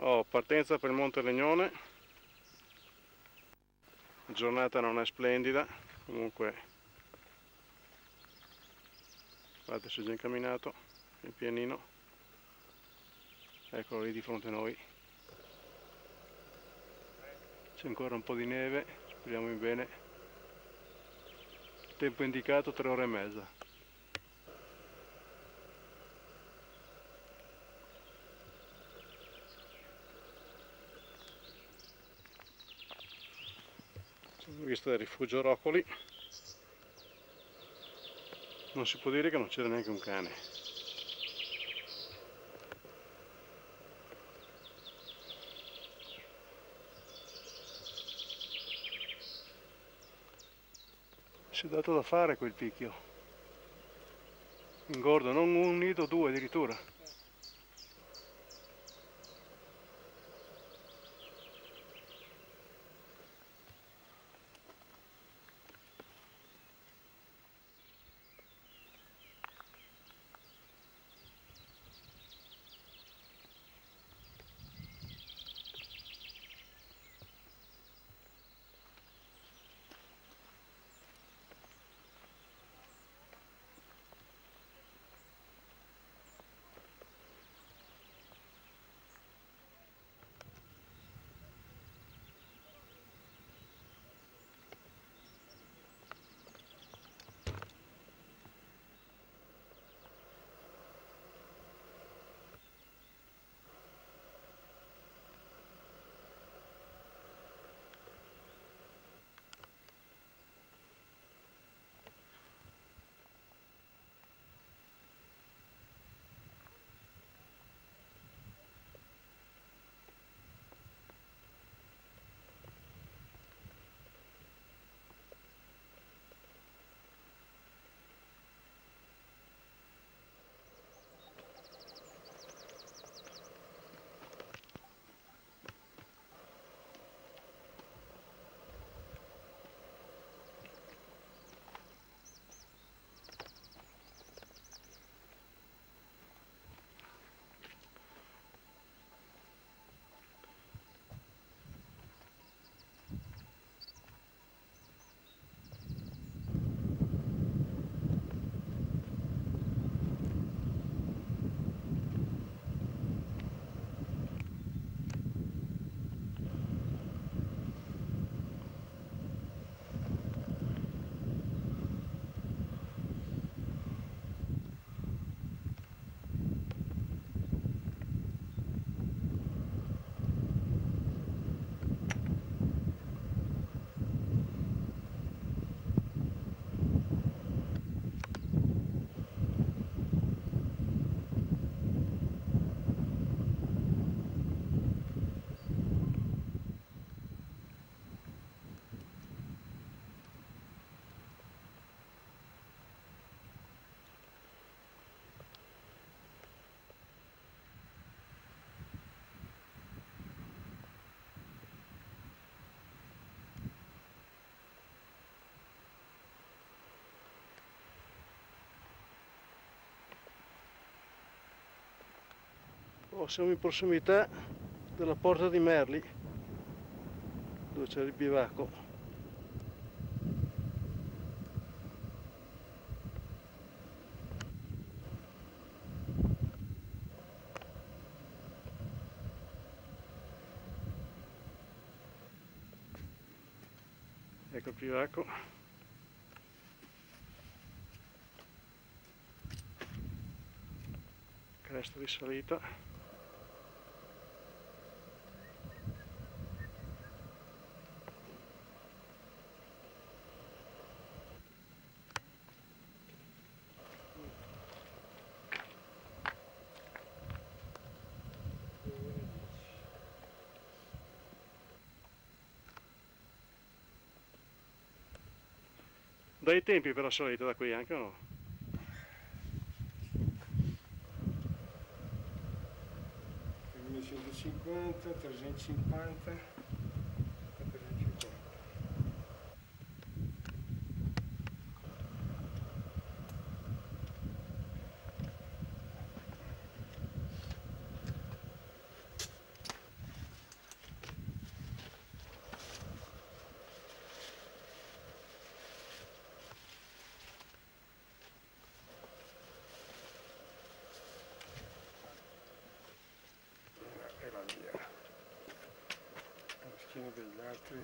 Partenza per il Monte Legnone. La giornata non è splendida, comunque guardate, si è già incamminato il pianino, eccolo lì di fronte a noi. C'è ancora un po' di neve, speriamo in bene. Il tempo indicato 3 ore e mezza. Sono visto del rifugio Roccoli. Non si può dire che non c'era neanche un cane. Si è dato da fare quel picchio. Ingorda, non un nido, due addirittura. Siamo in prossimità della Porta di Merli, dove c'è il bivacco. Ecco il bivacco. Cresta di salita. Dai tempi per la salita da qui anche o no? 1950, 350 e 350. Sì.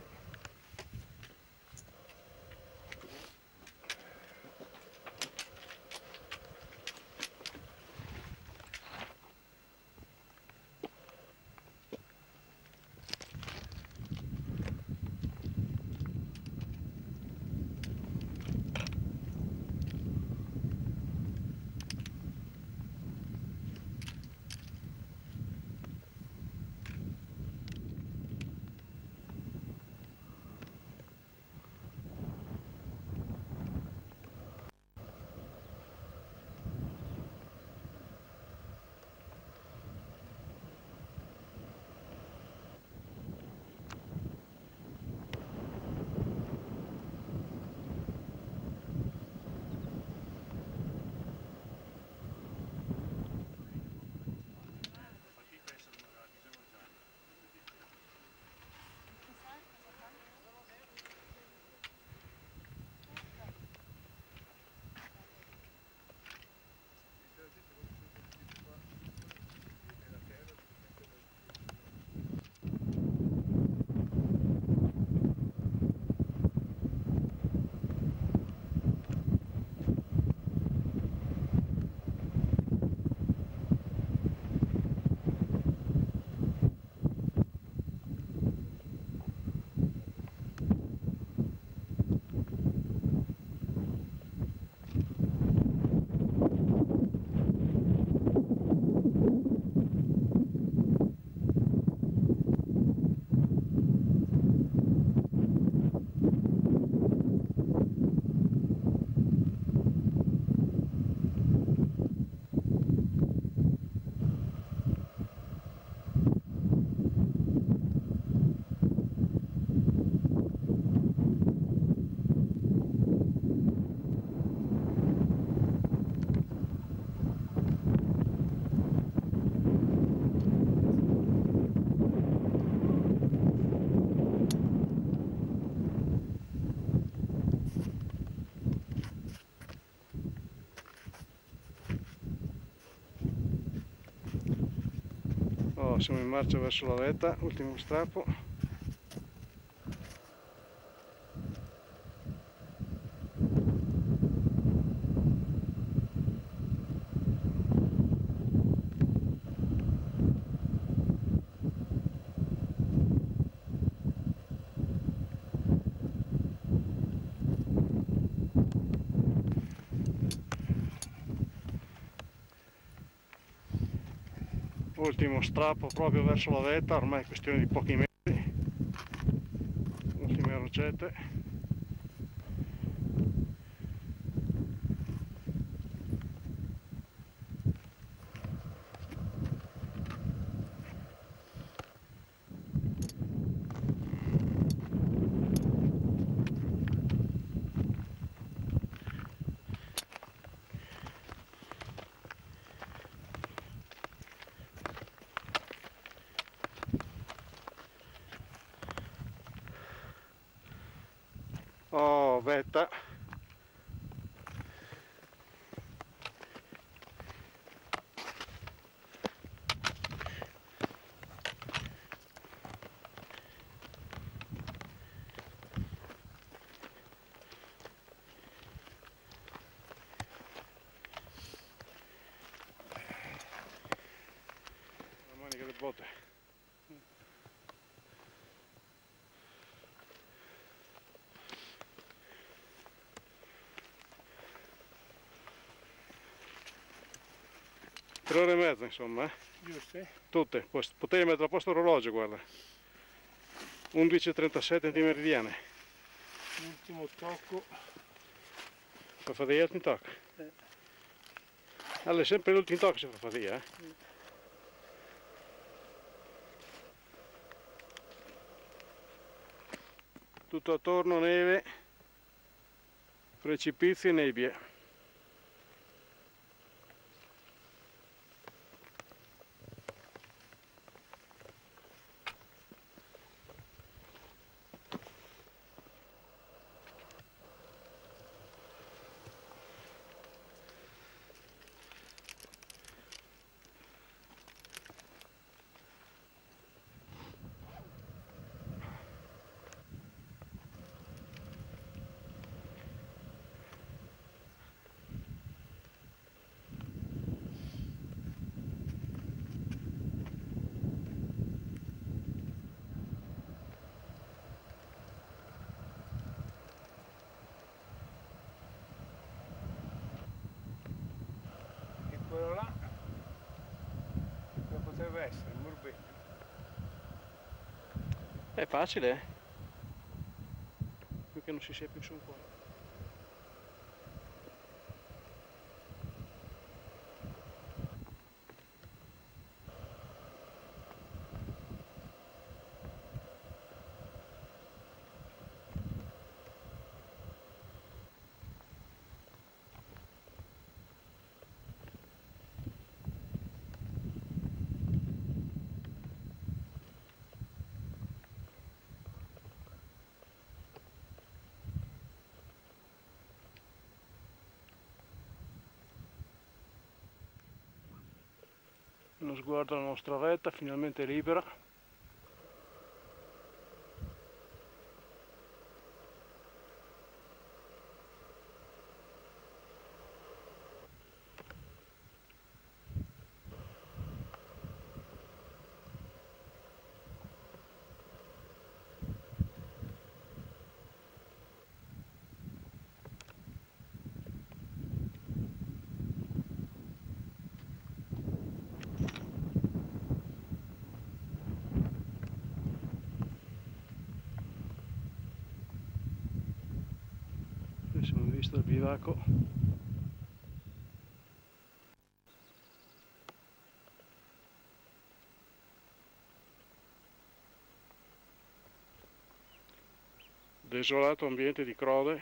Oh, siamo in marcia verso la vetta, ultimo strappo. Ultimo strappo proprio verso la vetta, ormai è questione di pochi metri. Ultime rocette. Oh, vetta. La manica del botte. Tre ore e mezza insomma, Giusto? tutte, potevi mettere a posto l'orologio, guarda. 11:37 antimeridiane. L'ultimo tocco. Fa fatica l'ultimo tocco. Allora, sempre l'ultimo tocco si fa fatica, eh? Tutto attorno neve, precipizi e nebbie. È facile, più che non si sia più su qua. Uno sguardo alla nostra vetta, finalmente libera. Siamo in vista del bivacco. Desolato ambiente di Crode,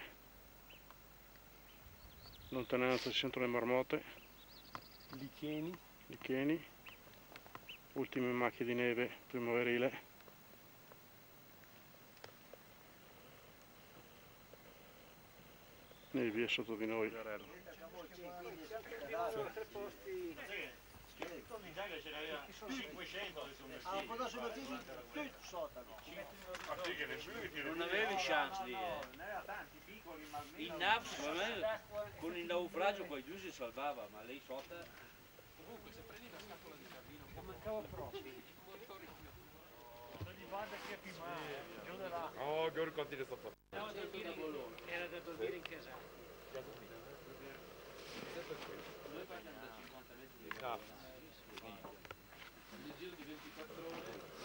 lontananza si sentono le marmotte, licheni, ultime macchie di neve primaverile. Nebbia sotto di noi. Non avevi chance lì, Il NAF con il naufragio qua giù si salvava, ma lei sotto... Comunque se prendi la scatola di Carlino... mancava proprio. Oh, che quanti ne sto facendo? Era da dormire in casale. Noi parliamo da 50 metri di nel giro di 24 ore.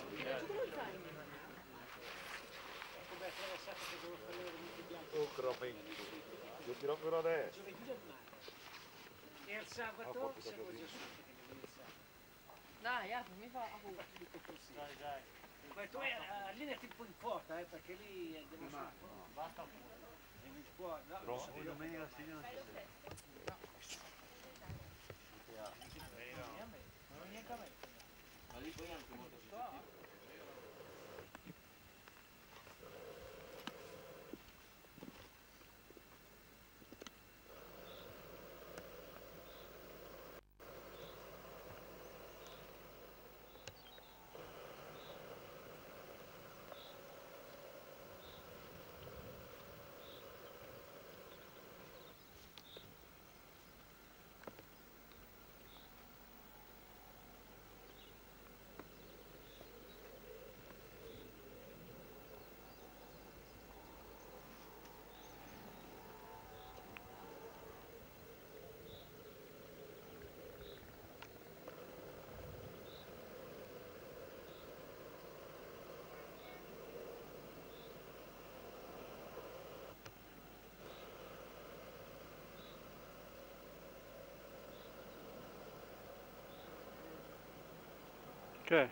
Come attraversato che devo fare le veramente bianche. Oh, crope. Io tiro però adesso. Giovedì del mare. E il sabato siamo già su. Dai, mi fa a voi. Dai. Ma tu lì è tipo in quota, perché lì devo fare. Basta un po'. Non può, no, domenica sera non ci sei. Non niente a me. Ma lì poi anche molto sospettito. Ok.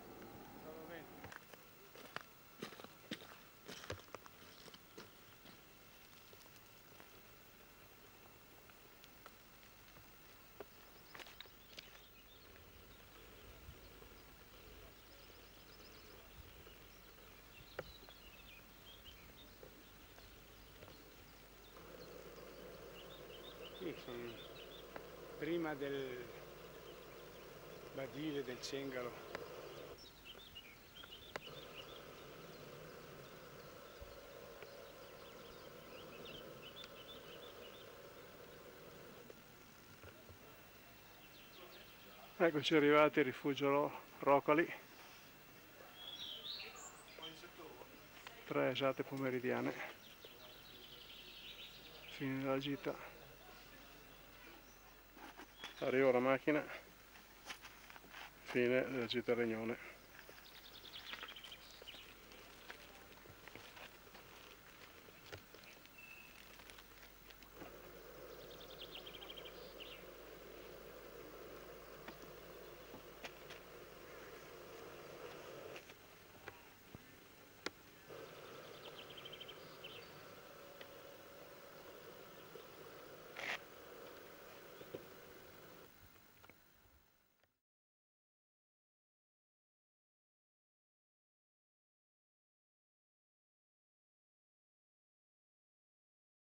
Qui sono prima del badile del Cengalo. Eccoci arrivati al rifugio Rocoli. 3 esatte pomeridiane. Fine della gita. Arriva la macchina. Fine della gita a Regnone.